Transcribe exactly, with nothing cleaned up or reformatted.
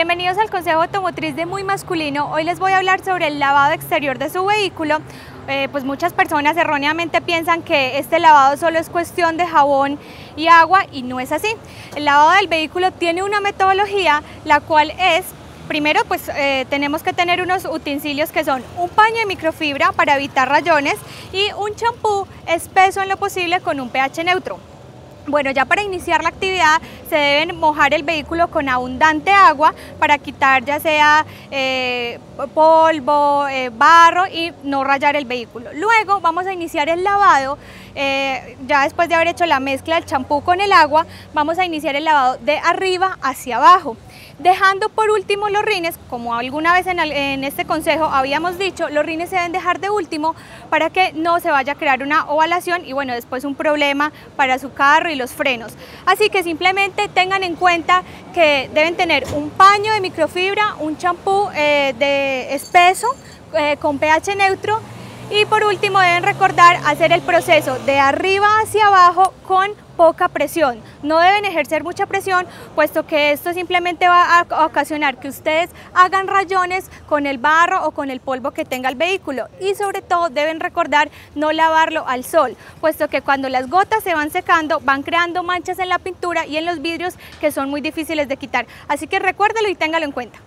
Bienvenidos al Consejo Automotriz de Muy Masculino. Hoy les voy a hablar sobre el lavado exterior de su vehículo. Eh, pues muchas personas erróneamente piensan que este lavado solo es cuestión de jabón y agua, y no es así. El lavado del vehículo tiene una metodología, la cual es: primero, pues eh, tenemos que tener unos utensilios que son un paño de microfibra para evitar rayones y un champú espeso en lo posible con un pH neutro. Bueno, ya para iniciar la actividad se deben mojar el vehículo con abundante agua para quitar ya sea eh, polvo, eh, barro, y no rayar el vehículo. Luego vamos a iniciar el lavado. Eh, ya después de haber hecho la mezcla del champú con el agua, vamos a iniciar el lavado de arriba hacia abajo, dejando por último los rines. Como alguna vez en, el, en este consejo habíamos dicho, los rines se deben dejar de último para que no se vaya a crear una ovalación y bueno, después un problema para su carro y los frenos. Así que simplemente tengan en cuenta que deben tener un paño de microfibra, un champú eh, de espeso eh, con pH neutro. Y por último deben recordar hacer el proceso de arriba hacia abajo con poca presión. No deben ejercer mucha presión, puesto que esto simplemente va a ocasionar que ustedes hagan rayones con el barro o con el polvo que tenga el vehículo. Y sobre todo deben recordar no lavarlo al sol, puesto que cuando las gotas se van secando van creando manchas en la pintura y en los vidrios que son muy difíciles de quitar. Así que recuérdelo y téngalo en cuenta.